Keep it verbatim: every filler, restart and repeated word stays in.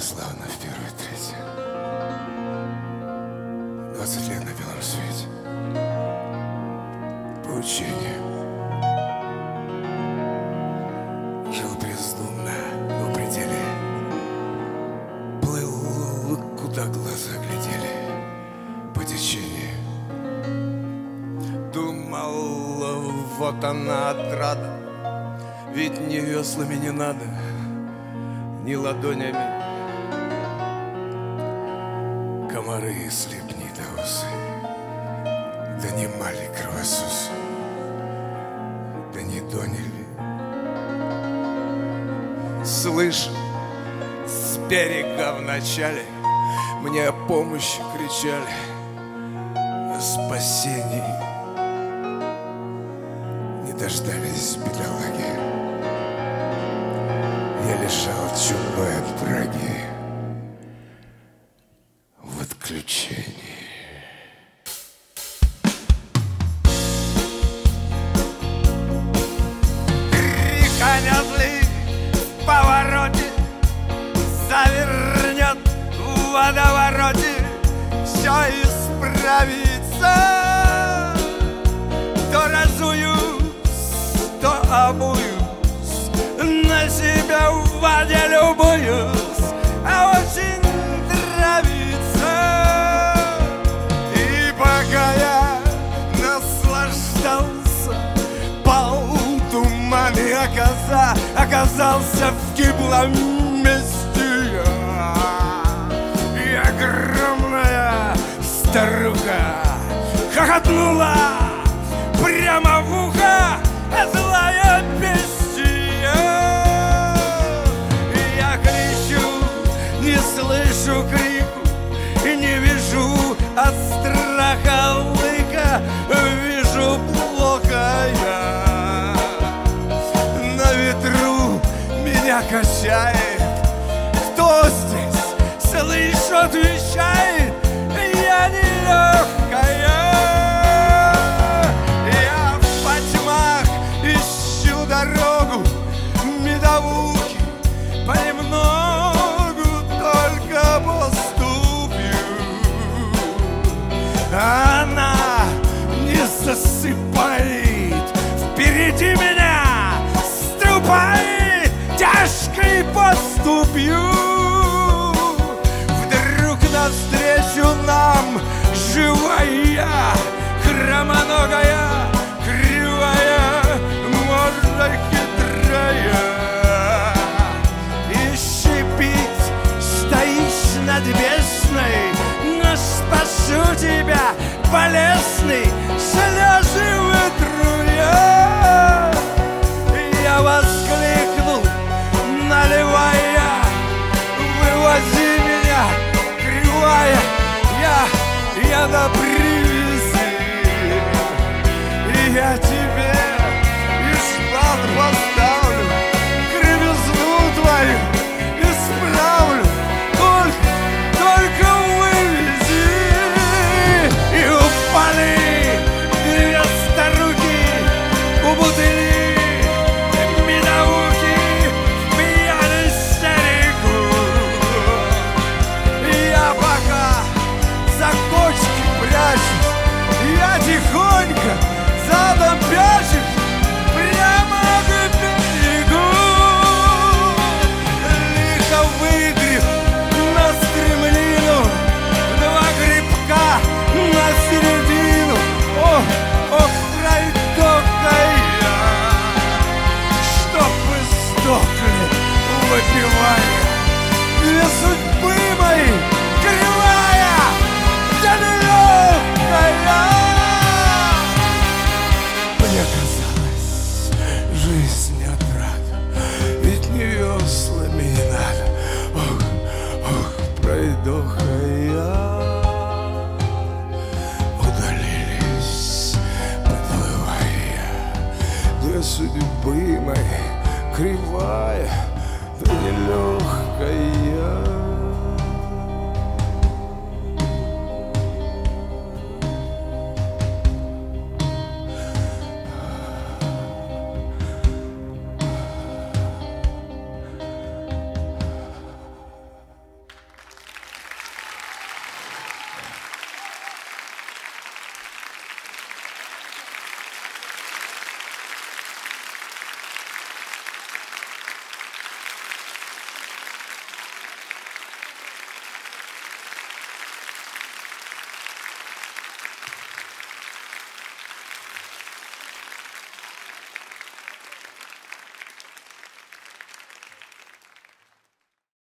славно в первую треть. Двадцать лет на белом свете. По учению. Жил бездумно, но в пределе. Плыл, куда глаза глядели. По течению. Думал, вот она отрада. Ведь ни веслами не надо, ни ладонями. Комары и слепнитоусы, да не мали кровососы, да не доняли. Слышал, с берега вначале мне о помощи кричали, о спасении. Не дождались бедолаги. Я лежал чумной от браги в отключении. Тряханет ли в повороте, завернет в водовороте, все исправится. То разуюсь, то обуюсь, на себя в воде любуюсь, а очень нравится. И пока я наслаждался, пал туман и оказа, оказался в гиблом месте. И огромная старуха хохотнула прямо в ухо, злая бестия. Я кричу, не слышу крику, и не вижу от страха лыка, вижу плохо я. На ветру меня качает, кто здесь, слышу, отвечает, я нелегкая. Дорогу медовухи понемногу только поступью. Она не засыпает, впереди меня ступает тяжкой поступью. Вдруг навстречу нам живая, хромоногая, кривая, морда хитрая, и шипит, стоишь над бездной, но спасу тебя, болезный, слезы вытру я. Я воскликнул, наливая, вывози меня, кривая, я, я на привязи, и я тебе поставлю кривизну твою, исправлю, только, только вывези. И упали две старухи у бутыли медовухи в пьяную истерику. Я пока за кочки прячусь, я тихонько задом пячусь прямо к берегу. Лихо выгреб на стремнину, два грибка на середину. Ох, ох, пройдоха я, чтоб вы сдохли, выпивая. Две судьбы мои, кривая, да нелегкая. Мне казалось, жизнь не отрада, ведь не веслами не надо. Ох, ох, пройдоха я. Удалились, подплывая, две судьбы мои, кривая, да нелегкая.